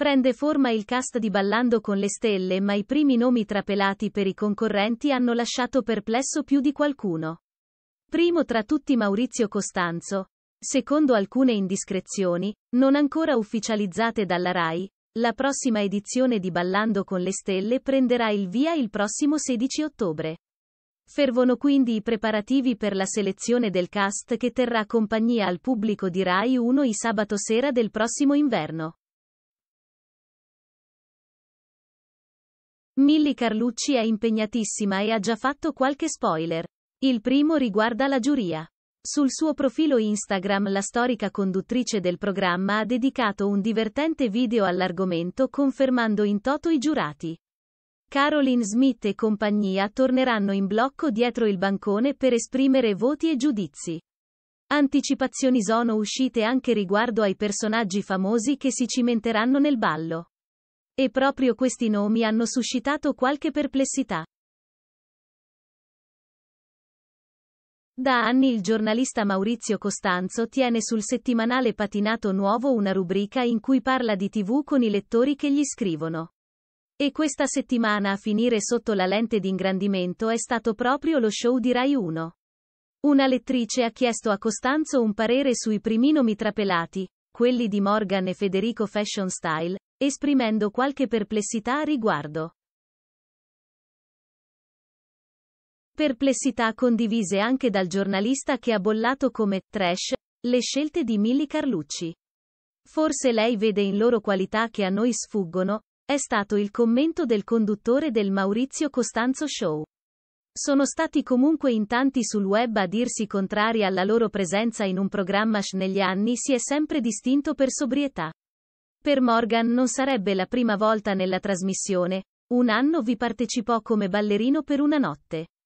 Prende forma il cast di Ballando con le stelle, ma i primi nomi trapelati per i concorrenti hanno lasciato perplesso più di qualcuno. Primo tra tutti Maurizio Costanzo. Secondo alcune indiscrezioni, non ancora ufficializzate dalla Rai, la prossima edizione di Ballando con le stelle prenderà il via il prossimo 16 ottobre. Fervono quindi i preparativi per la selezione del cast che terrà compagnia al pubblico di Rai 1 il sabato sera del prossimo inverno. Milly Carlucci è impegnatissima e ha già fatto qualche spoiler. Il primo riguarda la giuria. Sul suo profilo Instagram la storica conduttrice del programma ha dedicato un divertente video all'argomento confermando in toto i giurati. Caroline Smith e compagnia torneranno in blocco dietro il bancone per esprimere voti e giudizi. Anticipazioni sono uscite anche riguardo ai personaggi famosi che si cimenteranno nel ballo. E proprio questi nomi hanno suscitato qualche perplessità. Da anni il giornalista Maurizio Costanzo tiene sul settimanale Patinato Nuovo una rubrica in cui parla di TV con i lettori che gli scrivono. E questa settimana a finire sotto la lente d'ingrandimento è stato proprio lo show di Rai 1. Una lettrice ha chiesto a Costanzo un parere sui primi nomi trapelati, quelli di Morgan e Federico Fashion Style, esprimendo qualche perplessità a riguardo. Perplessità condivise anche dal giornalista che ha bollato come trash le scelte di Milly Carlucci. Forse lei vede in loro qualità che a noi sfuggono, è stato il commento del conduttore del Maurizio Costanzo Show. Sono stati comunque in tanti sul web a dirsi contrari alla loro presenza in un programma negli anni si è sempre distinto per sobrietà. Per Morgan non sarebbe la prima volta nella trasmissione, un anno vi partecipò come ballerino per una notte.